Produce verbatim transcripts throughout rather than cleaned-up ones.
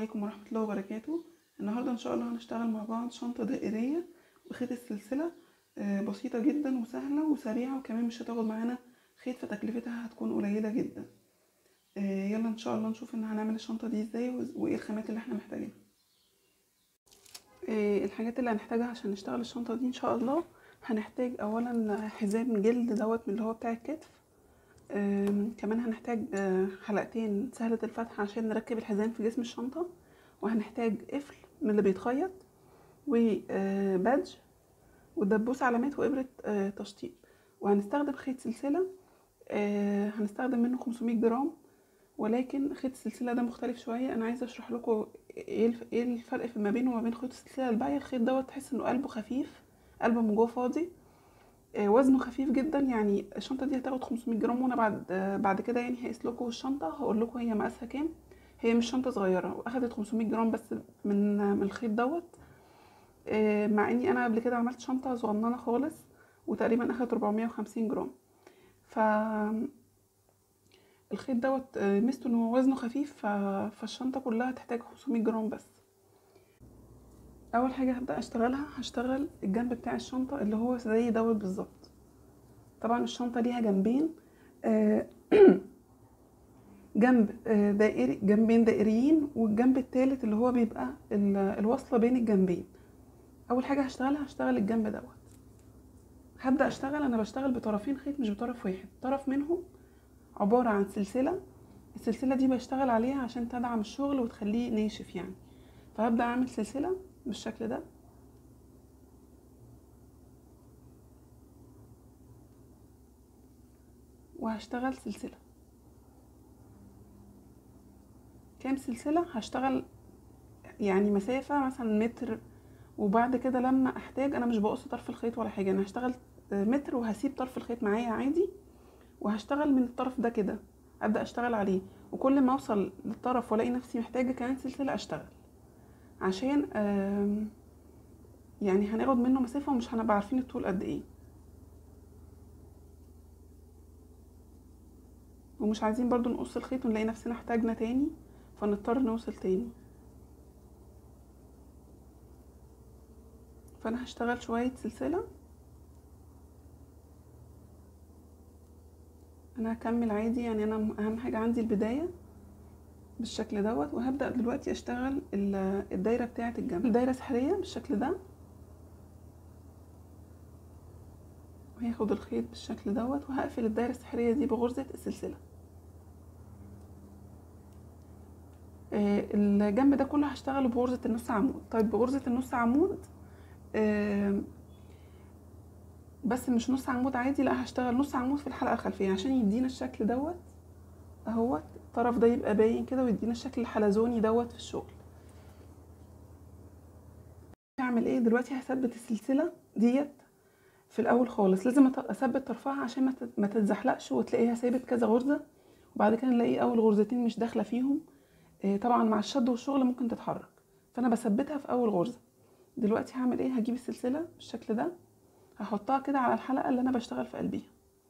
عليكم ورحمة الله وبركاته. النهاردة ان شاء الله هنشتغل مع بعض شنطة دائرية بخيط السلسلة. آه، بسيطة جدا وسهلة وسريعة، وكمان مش هتاخد معانا خيط، فتكلفتها هتكون قليلة جدا. آه، يلا ان شاء الله نشوف ان هنعمل الشنطة دي ازاي وايه الخامات اللي احنا محتاجينها. آه، الحاجات اللي هنحتاجها عشان نشتغل الشنطة دي ان شاء الله، هنحتاج اولا حزام جلد دوت من اللي هو بتاع الكتف. كمان هنحتاج آه، حلقتين سهلة الفتح عشان نركب الحزام في جسم الشنطة، وهنحتاج قفل من اللي بيتخيط، وبادج ودبوس علامات وإبرة آه، تشطيب. وهنستخدم خيط سلسلة، آه، هنستخدم منه خمسمية جرام، ولكن خيط السلسلة ده مختلف شوية. أنا عايزة أشرح لكم إيه الفرق ما بينه وما بين خيط السلسلة الباقية. الخيط دوت تحس إنه قلبه خفيف، قلبه من جوه فاضي، وزنه خفيف جدا. يعني الشنطه دي هتاخد خمسمية جرام، وانا بعد بعد كده يعني هقيس لكم الشنطه، هقول لكم هي مقاسها كام. هي مش شنطه صغيره، واخدت خمسمية جرام بس من من الخيط دوت. مع اني انا قبل كده عملت شنطه صغننه خالص وتقريبا اخدت أربعمية وخمسين جرام. ف الخيط دوت ميزته ان هو وزنه خفيف، فالشنطه كلها هتحتاج خمسمية جرام بس. اول حاجه هبدا اشتغلها، هشتغل الجنب بتاع الشنطه اللي هو زي دوت بالظبط. طبعا الشنطه ليها جنبين، جنب دائري، جنبين دائريين، والجنب الثالث اللي هو بيبقى الوصله بين الجنبين. اول حاجه هشتغلها هشتغل الجنب دوت. هبدا اشتغل، انا بشتغل بطرفين خيط مش بطرف واحد. طرف منهم عباره عن سلسله، السلسله دي بشتغل عليها عشان تدعم الشغل وتخليه ناشف يعني. فهبدا اعمل سلسله بالشكل ده، وهشتغل سلسله. كام سلسله؟ هشتغل يعني مسافه مثلا متر، وبعد كده لما احتاج، انا مش بقص طرف الخيط ولا حاجه، انا هشتغل متر وهسيب طرف الخيط معايا عادي، وهشتغل من الطرف ده كده، ابدا اشتغل عليه. وكل ما اوصل للطرف والاقي نفسي محتاجه كمان سلسله اشتغل، عشان يعني هناخد منه مسافه ومش هنبقى عارفين الطول قد ايه، ومش عايزين برضو نقص الخيط ونلاقي نفسنا احتاجنا تاني فنضطر نوصل تاني. فانا هشتغل شويه سلسله، انا هكمل عادي يعني. انا اهم حاجه عندي البدايه بالشكل دوت، وهبدا دلوقتي اشتغل الدايره بتاعه الجنب. الدايره سحريه بالشكل ده، وهاخد الخيط بالشكل دوت، وهقفل الدايره السحريه دي بغرزه السلسله. آه الجنب ده كله هشتغله بغرزه النص عمود. طيب بغرزه النص عمود، آه بس مش نص عمود عادي، لا هشتغل نص عمود في الحلقه الخلفيه عشان يدينا الشكل دوت اهوت. الطرف ده يبقى باين كده ويدينا الشكل الحلزوني دوت في الشغل. هعمل ايه دلوقتي؟ هثبت السلسله ديت في الاول خالص. لازم اثبت طرفها عشان ما تتزحلقش وتلاقيها ثابت كذا غرزه، وبعد كده نلاقي اول غرزتين مش داخله فيهم. طبعا مع الشد والشغل ممكن تتحرك، فانا بثبتها في اول غرزه. دلوقتي هعمل ايه؟ هجيب السلسله بالشكل ده، هحطها كده على الحلقه اللي انا بشتغل في قلبيها.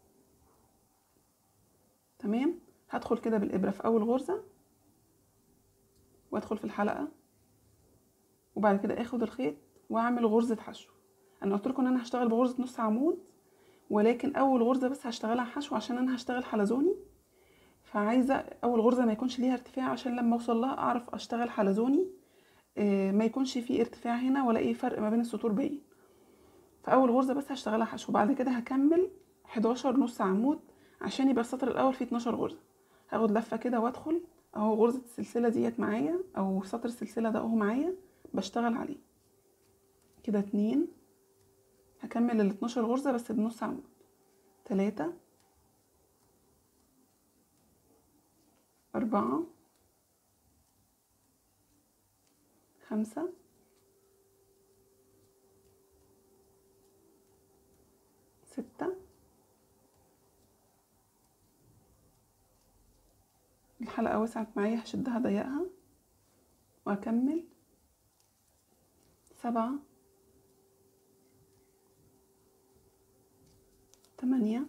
تمام، هدخل كده بالابره في اول غرزه، وادخل في الحلقه، وبعد كده اخد الخيط واعمل غرزه حشو. انا قلت لكم ان انا هشتغل بغرزه نص عمود، ولكن اول غرزه بس هشتغلها حشو عشان انا هشتغل حلزوني. فعايزه اول غرزه ما يكونش ليها ارتفاع عشان لما اوصل لها اعرف اشتغل حلزوني، ما يكونش فيه ارتفاع هنا ولا اي فرق ما بين السطور باين. فاول غرزه بس هشتغلها حشو، وبعد كده هكمل حداشر نص عمود عشان يبقى السطر الاول فيه اتناشر غرزه. هاخد لفه كده وادخل اهو غرزه السلسله ديت معايا، او سطر السلسله ده اهو معايا بشتغل عليه كده. اتنين، هكمل ال اتناشر غرزه بس بنص عمود. تلاتة، أربعة، خمسة، ستة، الحلقة وسعت معايا هشدها ضيقها وأكمل. سبعة، تمانية،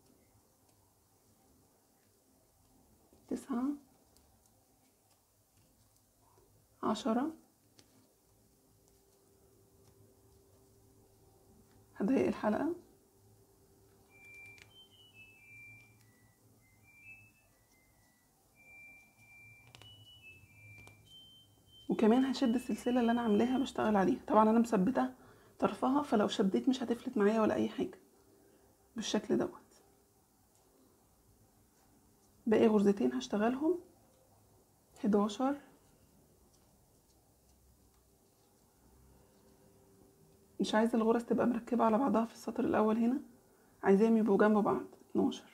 تسعة، عشرة، هضيق الحلقة، وكمان هشد السلسلة اللي انا عاملاها بشتغل عليها. طبعا انا مثبته طرفها، فلو شديت مش هتفلت معايا ولا اي حاجة، بالشكل دوت. باقي غرزتين هشتغلهم حداشر، مش عايزة الغرز تبقى مركبة على بعضها في السطر الاول هنا، عايزاهم يبقوا جنب بعض. اتناشر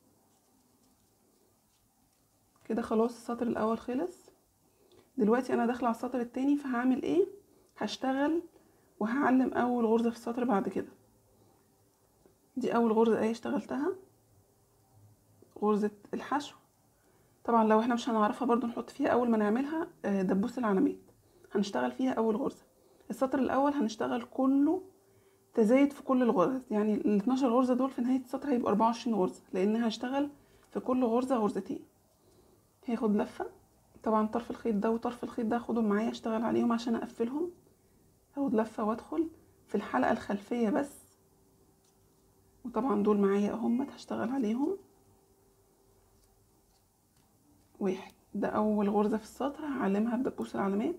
كده خلاص، السطر الاول خلص. دلوقتي انا داخله على السطر التاني، فهعمل ايه؟ هشتغل وهعلم اول غرزة في السطر بعد كده. دي اول غرزة اهي اشتغلتها، غرزة الحشو. طبعا لو احنا مش هنعرفها برضو نحط فيها اول ما نعملها دبوس العلامات، هنشتغل فيها اول غرزة. السطر الاول هنشتغل كله تزايد في كل الغرز، يعني ال اتناشر غرزة دول في نهاية السطر هيبقوا اربعة وعشرين غرزة، لان هشتغل في كل غرزة غرزتين. هاخد لفة، طبعا طرف الخيط ده وطرف الخيط ده هاخدهم معايا اشتغل عليهم عشان اقفلهم. هاخد لفة وادخل في الحلقة الخلفية بس، وطبعا دول معايا اهم هشتغل عليهم. واحد، ده اول غرزة في السطر هعلمها بدبوس العلامات.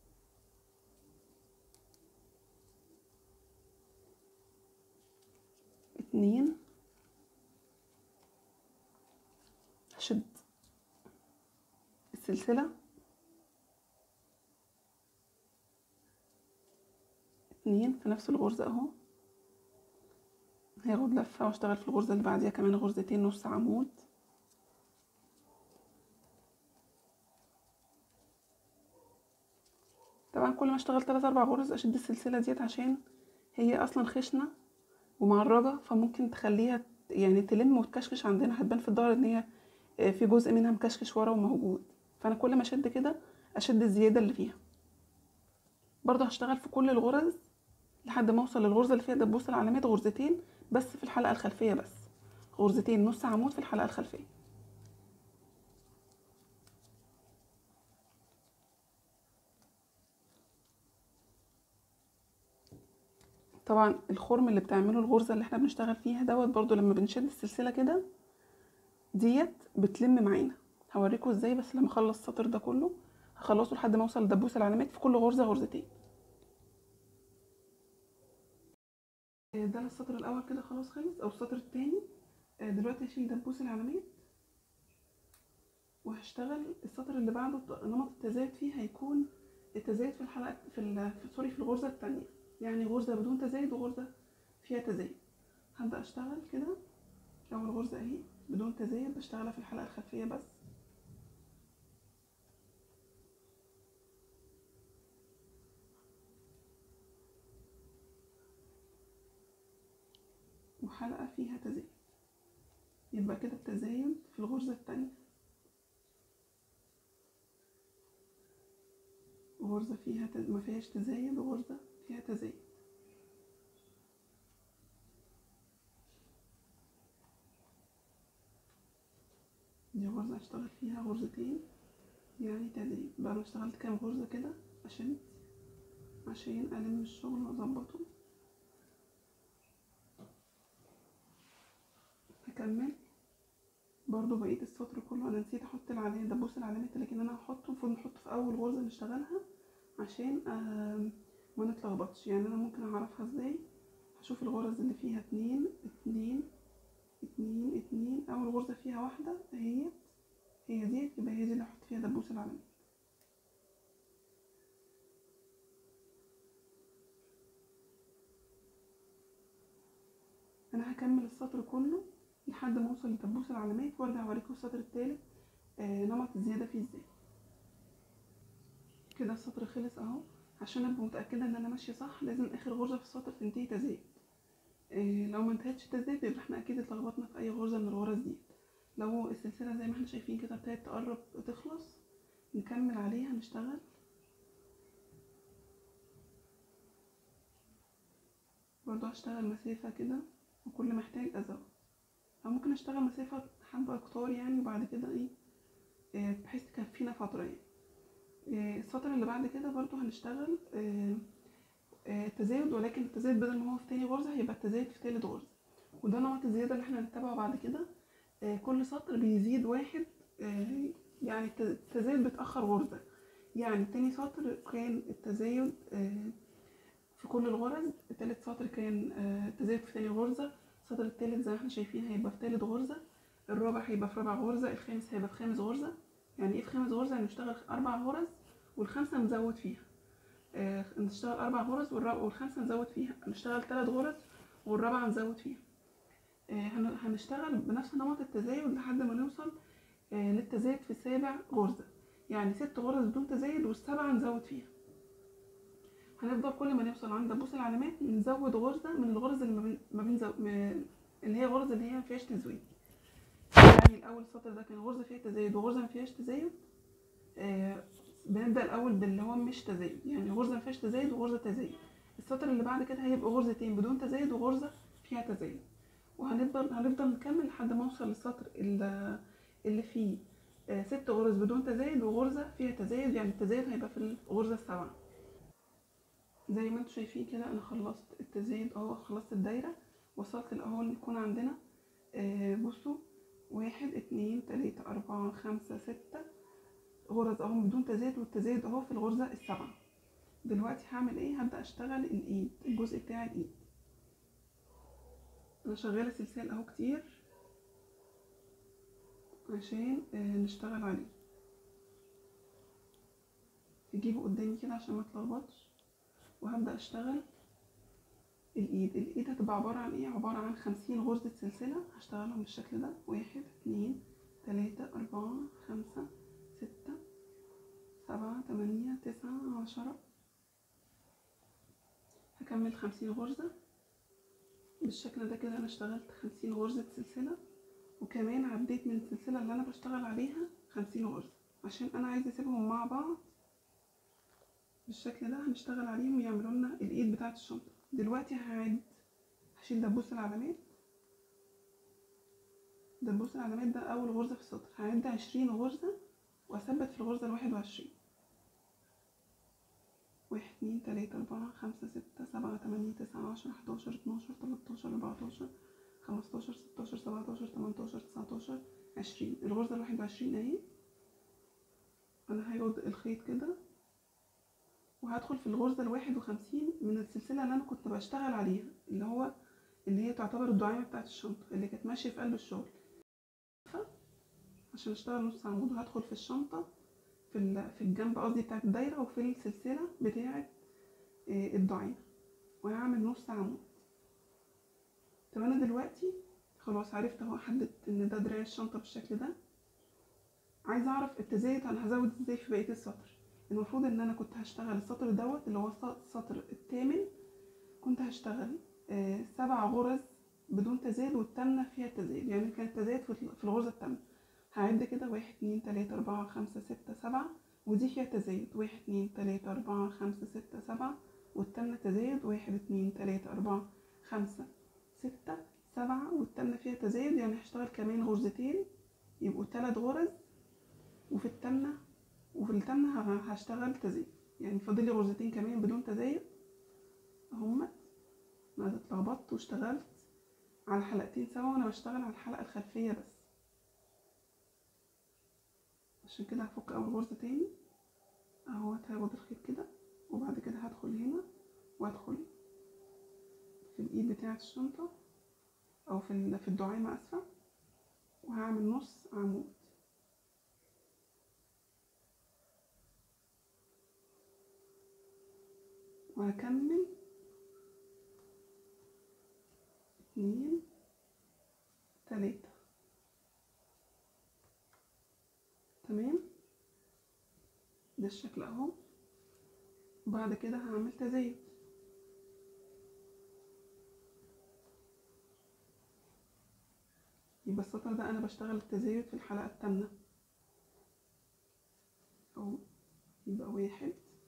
اتنين، هشد السلسلة. اتنين في نفس الغرزة اهو، هاخد لفة واشتغل في الغرزة اللي بعديها كمان غرزتين نص عمود. طبعا كل ما اشتغل تلات اربع غرز اشد السلسلة ديت، عشان هي اصلا خشنة ومعرجة، فممكن تخليها يعني تلم وتكشكش عندنا، هتبان في الظهر ان هي في جزء منها مكشكش ورا وموجود. فانا كل ما اشد كده اشد الزيادة اللي فيها. برضه هشتغل في كل الغرز لحد ما اوصل للغرزة اللي فيها دبوس العلامات غرزتين بس في الحلقة الخلفية، بس غرزتين نص عمود في الحلقة الخلفية. طبعا الخرم اللي بتعمله الغرزة اللي احنا بنشتغل فيها دوت، برضو لما بنشد السلسلة كده ديت بتلم معانا. هوريكم ازاي، بس لما اخلص السطر ده كله هخلصه لحد ما اوصل لدبوس العلامات في كل غرزة غرزتين. ده السطر الاول كده خلاص خلص، او السطر التاني. دلوقتي هشيل دبوس العلامات وهشتغل السطر اللي بعده. نمط التزايد فيه هيكون التزايد في الحلقة في, في سوري في الغرزة التانية، يعني غرزة بدون تزايد وغرزة فيها تزايد. هبدأ اشتغل كده. اول غرزة اهي بدون تزايد بشتغلها في الحلقة الخلفية بس، وحلقة فيها تزايد. يبقى كده التزايد في الغرزة التانية، غرزة فيها تز... ما فيهاش تزايد وغرزة فيها تزايد. دي غرزة هشتغل فيها غرزتين يعني تزايد. بعد ما اشتغلت كام غرزة كده اشد عشان الم الشغل واظبطه. هكمل برضو بقية السطر كله. انا نسيت احط العلامات دبوس العلامات، لكن انا هحطه المفروض نحطه في اول غرزة نشتغلها عشان آه ما نتلخبطش. يعني انا ممكن اعرفها ازاي؟ هشوف الغرز اللي فيها اتنين اتنين اتنين اتنين، اول غرزة فيها واحدة اهي، هي دي، يبقى هي دي اللي هحط فيها دبوس العلامات. انا هكمل السطر كله لحد ما اوصل لدبوس العلامات وارجع اوريكم السطر التالت آه نمط الزيادة فيه ازاي. كده السطر خلص اهو. عشان ابقى متأكدة ان انا ماشية صح لازم اخر غرزة في السطر تنتهي تزايد. آه لو ما انتهتش تزايد يبقى احنا اكيد اتلخبطنا في اي غرزة من الغرز دي. لو السلسلة زي ما احنا شايفين كده ابتدت تقرب تخلص نكمل عليها نشتغل. برضو هشتغل مسافة كده وكل ما احتاج ازود، او ممكن اشتغل مسافة حبة كتار يعني، وبعد كده ايه آه بحيث تكفينا فترة يعني. آه، السطر اللي بعد كده برضو هنشتغل آه، آه، تزايد، ولكن التزايد بدل ما هو في تاني غرزة هيبقى التزايد في تالت غرزة، وده نمط الزيادة اللي احنا هنتبعه بعد كده. آه، كل سطر بيزيد واحد، آه، يعني التزايد بيتأخر غرزة. يعني تاني سطر كان التزايد آه، في كل الغرز، تالت سطر كان آه، التزايد في تاني غرزة، السطر التالت زي ما احنا شايفين هيبقى في تالت غرزة، الرابع هيبقى في رابع غرزة، الخامس هيبقى في خامس غرزة. يعني ايه في خامس غرزة؟ يعني نشتغل أربع غرز والخامسة نزود فيها، آه، نشتغل أربع غرز والخامسة نزود فيها، نشتغل تلات غرز والرابعة نزود فيها. آه، هنشتغل بنفس نمط التزايد لحد ما نوصل آه، للتزايد في سابع غرزة، يعني ست غرز بدون تزايد والسبعة نزود فيها. هنفضل كل ما نوصل عند دبوس العلامات نزود غرزة من الغرز اللي ما بين ما بين زو... اللي هي غرزة اللي هي ما فيهاش تزويد. يعني الأول سطر ده كان غرزة فيها تزايد وغرزة ما فيهاش تزايد، آه بنبدأ الأول باللي هو مش تزايد، يعني غرزة ما فيهاش تزايد وغرزة تزايد. السطر اللي بعد كده هيبقى غرزتين بدون تزايد وغرزة فيها تزايد، وهنفضل هنفضل نكمل لحد ما اوصل للسطر اللي, اللي فيه آه ست غرز بدون تزايد وغرزة فيها تزايد، يعني التزايد هيبقى في الغرزة السابعة. زي ما انتم شايفين كده انا خلصت التزايد اهو، خلصت الدايرة، وصلت الاهو نكون عندنا آه بصوا واحد اتنين تلاتة اربعة خمسة ستة غرز اهو بدون تزايد، والتزايد اهو في الغرزة السابعة. دلوقتي هعمل ايه؟ هبدأ اشتغل الايد، الجزء بتاع الايد. انا شغالة سلسال اهو كتير عشان آه نشتغل عليه. تجيبه قدامي كده عشان ما تلخبطش، وهبدأ اشتغل الايد. الايد هتبقى عبارة عن ايه؟ عبارة عن خمسين غرزة سلسلة هشتغلهم بالشكل ده، واحد اتنين تلاتة اربعة خمسة ستة سبعة تمانية تسعة عشرة. هكمل خمسين غرزة بالشكل ده كده. انا اشتغلت خمسين غرزة سلسلة، وكمان عديت من السلسلة اللي انا بشتغل عليها خمسين غرزة عشان انا عايزة اسيبهم مع بعض بالشكل ده. هنشتغل عليهم يعملوا لنا الايد بتاعة الشنطة. دلوقتي هعد، هشيل دبوس العلامات. دبوس العلامات ده اول غرزة في السطر، هعد عشرين غرزة واثبت في الغرزة الواحد وعشرين. واحد اتنين تلاتة اربعة خمسة ستة سبعة تمانية تسعة عشرة حداشر اتناشر تلاتاشر اربعتاشر خمستاشر ستاشر سبعتاشر تمنتاشر تسعتاشر عشرين. الغرزة الواحد وعشرين اهي. انا هاخد الخيط كده وهدخل في الغرزة الواحد وخمسين من السلسلة اللي انا كنت بشتغل عليها، اللي هو اللي هي تعتبر الدعامة بتاعت الشنطة اللي كانت ماشية في قلب الشغل، عشان اشتغل نص عمود. وهدخل في الشنطة في في الجنب قصدي بتاعت الدايرة، وفي السلسلة بتاعت الدعامة، وهعمل نص عمود. طب انا دلوقتي خلاص عرفت اهو، حددت ان ده دراع الشنطة بالشكل ده. عايزه اعرف التزايد انا هزود ازاي في بقية السطر. المفروض ان انا كنت هشتغل السطر دوت اللي هو السطر الثامن، كنت هشتغل آه سبع غرز بدون تزايد والتامنة فيها تزايد، يعني كان التزايد في الغرزة التامنة. هعد كده واحد اتنين تلاتة اربعة خمسة ستة سبعة، ودي فيها تزايد واحد اتنين تلاتة اربعة خمسة ستة سبعة، والتامنة تزايد واحد اتنين تلاتة اربعة خمسة ستة سبعة، والتامنة فيها تزايد. يعني هشتغل كمان غرزتين يبقوا تلات غرز، وفي التامنة وفي التامنة هشتغل تزايد، يعني فاضل لي غرزتين كمان بدون تزايد اهمت. انا اتلخبطت واشتغلت على حلقتين سوا وانا بشتغل على الحلقة الخلفية بس، عشان كده هفك اول غرزة تاني اهو. هاخد الخيط كده وبعد كده هدخل هنا وادخل في الايد بتاعة الشنطة او في في الدعامة اسفة، وهعمل نص عمود. وهكمل اتنين تلاتة. تمام، ده الشكل اهو. بعد كده هعمل تزايد. يبقى السطر ده انا بشتغل التزايد في الحلقة التامنة اهو. يبقى واحد،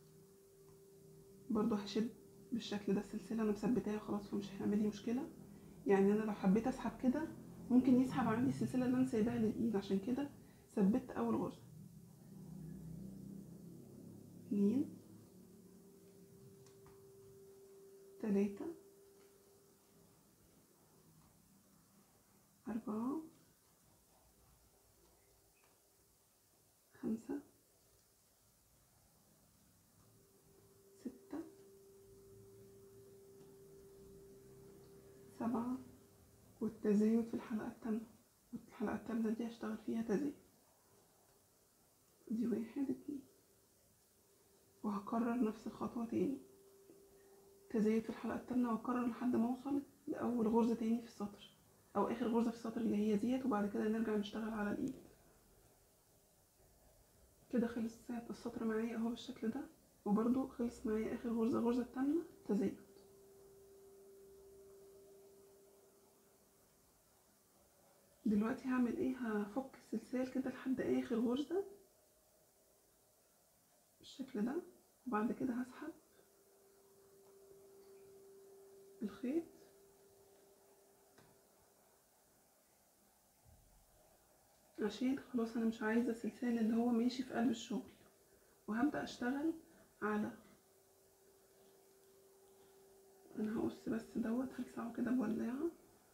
برضو هشد بالشكل ده السلسلة انا مثبتاها خلاص فمش هيعمل لي مشكلة. يعني انا لو حبيت اسحب كده ممكن يسحب عندي السلسلة اللي انا سايباها للايد، عشان كده ثبت اول غرزة. اتنين تلاتة أربعة خمسة ستة سبعة، والتزايد في الحلقة التامنة. الحلقة التامنة دي هشتغل فيها تزايد، دي واحد اتنين، وهكرر نفس الخطوة تاني، تزايد في الحلقة التامنة، وهكرر لحد ما اوصل لأول غرزة تاني في السطر أو آخر غرزة في السطر اللي هي ديت، وبعد كده نرجع نشتغل على الإيد. كده خلص السطر معايا اهو بالشكل ده، وبرده خلص معايا آخر غرزة، الغرزة التامنة تزايد. دلوقتي هعمل ايه؟ هفك السلسال كده لحد آخر غرزة بالشكل ده، وبعد كده هسحب الخيط عشان خلاص انا مش عايزه السلسال اللي هو ماشي في قلب الشغل، وهبدا اشتغل على، انا هقص بس دوت هلسعه كده بولاعه.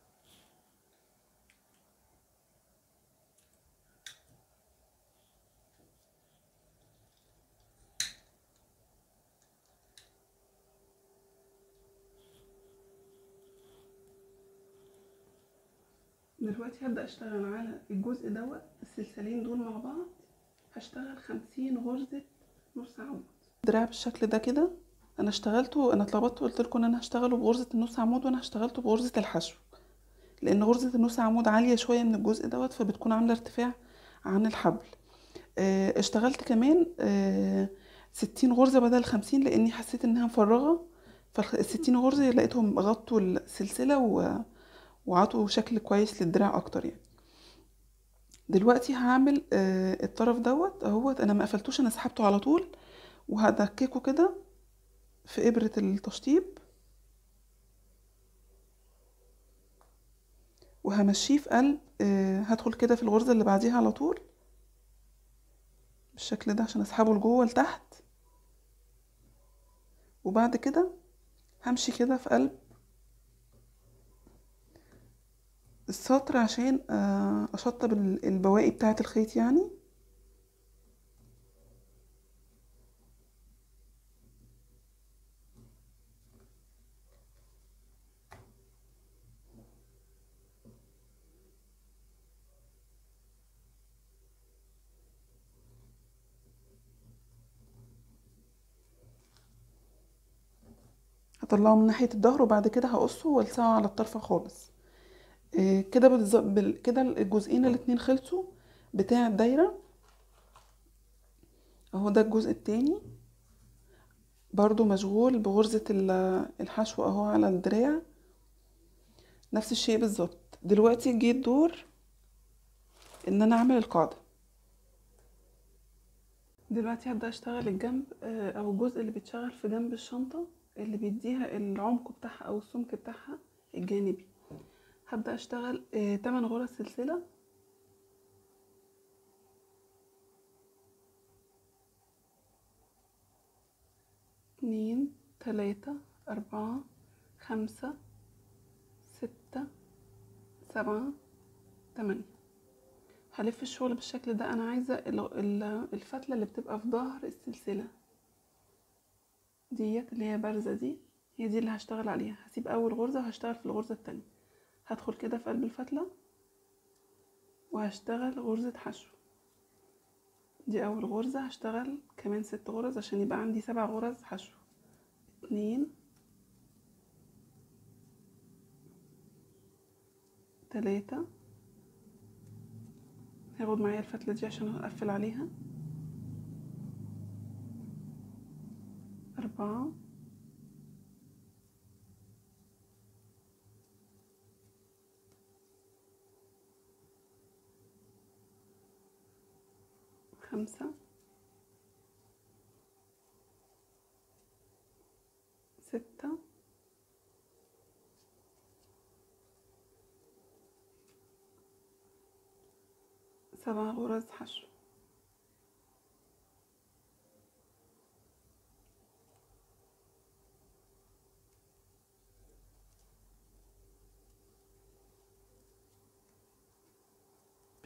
دلوقتي هبدا اشتغل على الجزء دوت، السلسالين دول مع بعض هشتغل خمسين غرزه نص عمود. دراع بالشكل ده كده انا اشتغلته، انا اتلخبطت وقلت لكم ان انا هشتغله بغرزه النص عمود، وانا اشتغلته بغرزه الحشو، لان غرزه النص عمود عاليه شويه من الجزء دوت، فبتكون عامله ارتفاع عن الحبل. اه اشتغلت كمان اه ستين غرزه بدل خمسين، لاني حسيت انها مفرغه، فالستين غرزه لقيتهم غطوا السلسله وعطوا شكل كويس للدراع اكتر يعني. دلوقتي هعمل اه الطرف دوت اهوت، انا ما قفلتوش، انا سحبته على طول، وهدككه كده في ابره التشطيب، وهمشيه في قلب اه هدخل كده في الغرزه اللي بعديها على طول بالشكل ده عشان اسحبه لجوه لتحت، وبعد كده همشي كده في قلب السطر عشان اشطب البواقي بتاعه الخيط يعني. هطلعه من ناحيه الظهر، وبعد كده هقصه والسعه على الطرفه خالص. كده بالظبط كده الجزئين الاتنين خلصوا بتاع الدايره اهو. ده الجزء التاني برضو مشغول بغرزة الحشو اهو على الدراع، نفس الشيء بالظبط. دلوقتي جه الدور ان انا اعمل القاعدة. دلوقتي هبدأ اشتغل الجنب او الجزء اللي بيتشغل في جنب الشنطة، اللي بيديها العمق بتاعها او السمك بتاعها الجانبي. هبدأ اشتغل تمن غرز سلسلة، اتنين تلاتة اربعة خمسة ستة سبعة تمانية. هلف الشغل بالشكل ده. انا عايزة الفتلة اللي بتبقى في ظهر السلسلة ديت اللي هي بارزة دي، هي دي اللي هشتغل عليها. هسيب اول غرزة وهشتغل في الغرزة التانية، هدخل كده في قلب الفتلة وهشتغل غرزة حشو. دي اول غرزة، هشتغل كمان ست غرز عشان يبقى عندي سبع غرز حشو. اتنين تلاتة، هاخد معايا الفتلة دي عشان هقفل عليها، أربعة خمسة ستة سبع غرز حشو.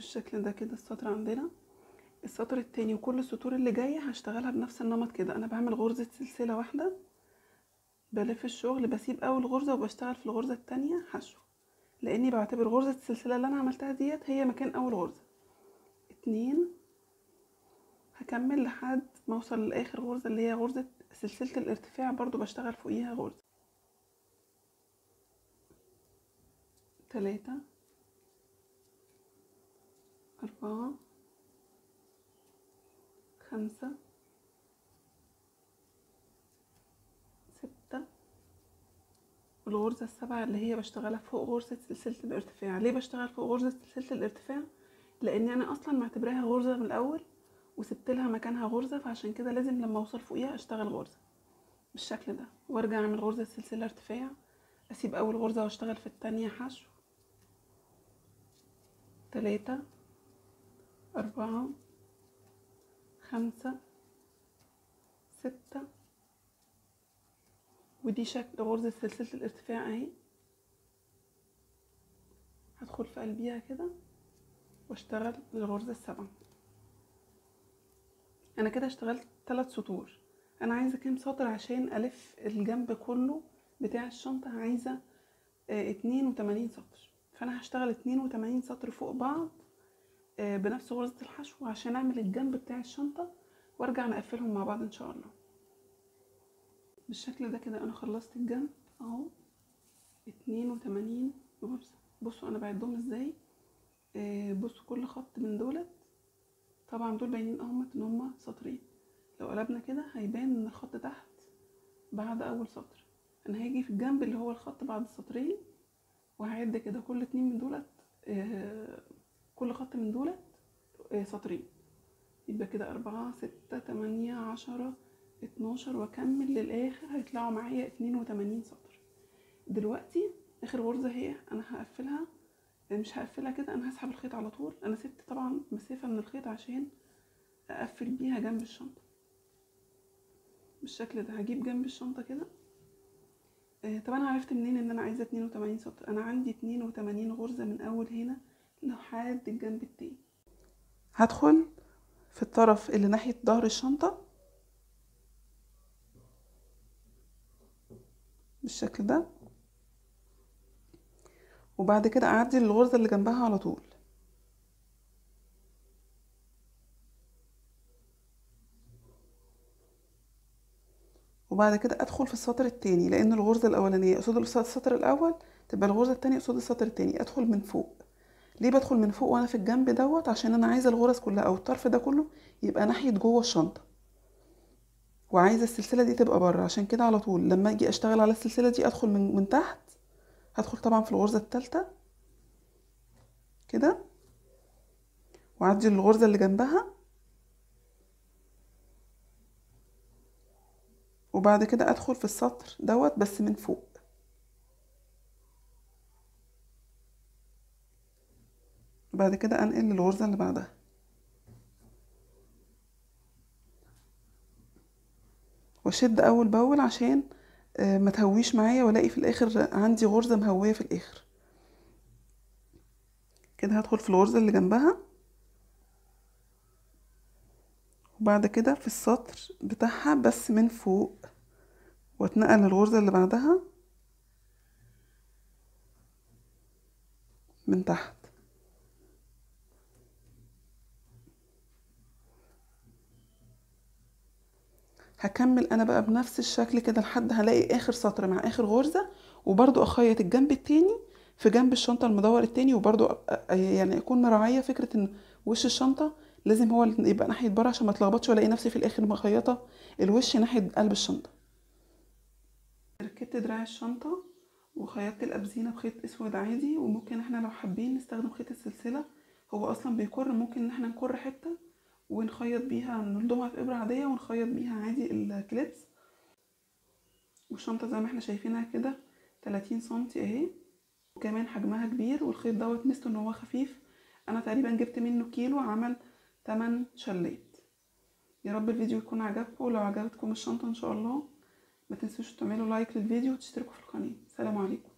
بالشكل ده كده السطر عندنا. السطر التاني وكل السطور اللي جايه هشتغلها بنفس النمط كده. انا بعمل غرزه سلسله واحده، بلف الشغل، بسيب اول غرزه وبشتغل في الغرزه التانية حشو، لاني بعتبر غرزه السلسله اللي انا عملتها ديت هي مكان اول غرزه. اتنين، هكمل لحد ما اوصل لاخر غرزه اللي هي غرزه سلسله الارتفاع، برضو بشتغل فوقيها غرزه. تلاتة، أربعة، خمسة، ستة، والغرزة السابعة اللي هي بشتغلها فوق غرزة سلسلة الارتفاع. ليه بشتغل فوق غرزة سلسلة الارتفاع؟ لأن أنا أصلا معتبراها غرزة من الأول وسبت لها مكانها غرزة، فعشان كده لازم لما أوصل فوقيها أشتغل غرزة بالشكل ده، وارجع أعمل غرزة سلسلة ارتفاع، أسيب أول غرزة وأشتغل في التانية حشو. تلاتة، أربعة، خمسة، ستة، ودي شكل غرزة سلسلة الارتفاع اهي. هدخل في قلبيها كده واشتغل الغرزة السابعة. انا كده اشتغلت ثلاث سطور. انا عايزة كام سطر عشان الف الجنب كله بتاع الشنطة؟ عايزة اه اتنين وتمانين سطر، فانا هشتغل اتنين وتمانين سطر فوق بعض اه بنفس غرزة الحشو عشان اعمل الجنب بتاع الشنطة، وارجع نقفلهم مع بعض ان شاء الله. بالشكل ده كده انا خلصت الجنب اهو، اتنين وتمانين غرزة. بصوا انا بعدهم ازاي. آه بصوا كل خط من دولت، طبعا دول باينين اهمت ان هما سطرين، لو قلبنا كده هيبان ان الخط تحت بعد اول سطر. انا هاجي في الجنب اللي هو الخط بعد السطرين وهعد كده كل اتنين من دولت، آه كل خط من دولت آه سطرين، يبقى كده اربعة، ستة، تمانية، عشرة، اتناشر، واكمل للاخر هيطلعوا معايا اتنين وتمانين سطر. دلوقتي اخر غرزة هي انا هقفلها، مش هقفلها كده، انا هسحب الخيط على طول. انا سبت طبعا مسافة من الخيط عشان اقفل بيها جنب الشنطة بالشكل ده. هجيب جنب الشنطة كده. آه طب انا عرفت منين ان انا عايزة اتنين وتمانين سطر؟ انا عندي اتنين وتمانين غرزة من اول هنا لحد الجنب التاني. هدخل في الطرف اللي ناحية ظهر الشنطة بالشكل ده، وبعد كده اعدي للغرزة اللي جنبها على طول، وبعد كده ادخل في السطر التاني، لان الغرزة الاولانية قصاد السطر الاول تبقى الغرزة التانية قصاد السطر التاني. ادخل من فوق. ليه بدخل من فوق وانا في الجنب دوت؟ عشان انا عايزة الغرز كلها او الطرف ده كله يبقى ناحية جوه الشنطة، وعايزة السلسلة دي تبقى بره. عشان كده على طول لما اجي اشتغل على السلسلة دي ادخل من, من تحت. هدخل طبعا في الغرزة التالتة كده، واعدي للغرزة اللي جنبها، وبعد كده ادخل في السطر دوت بس من فوق، وبعد كده انقل للغرزة اللي بعدها، واشد اول باول عشان ما تهويش معايا والاقي في الاخر عندي غرزة مهوية في الاخر. كده هدخل في الغرزة اللي جنبها، وبعد كده في السطر بتاعها بس من فوق، واتنقل للغرزة اللي بعدها من تحت. هكمل انا بقى بنفس الشكل كده لحد هلاقي اخر سطر مع اخر غرزة، وبرضو اخيط الجنب التاني في جنب الشنطة المدور التاني، وبرضو يعني اكون مراعية فكرة ان وش الشنطة لازم هو اللي يبقى ناحية بره عشان ما اتلخبطش والاقي نفسي في الاخر مخيطة الوش ناحية قلب الشنطة. ركبت دراع الشنطة وخيطت الابزينة بخيط اسود عادي، وممكن احنا لو حابين نستخدم خيط السلسلة، هو اصلا بيكر، ممكن ان احنا نكر حتة ونخيط بيها، نلضمها في ابرة عادية ونخيط بيها عادي الكليبس. والشنطة زي ما احنا شايفينها كده تلاتين سنتي اهي، وكمان حجمها كبير، والخيط دوت ميزته ان هو خفيف. انا تقريبا جبت منه كيلو، عمل تمن شلات. يا رب الفيديو يكون عجبكم، ولو عجبتكم الشنطة ان شاء الله ما تنسوش تعملوا لايك للفيديو وتشتركوا في القناة. سلام عليكم.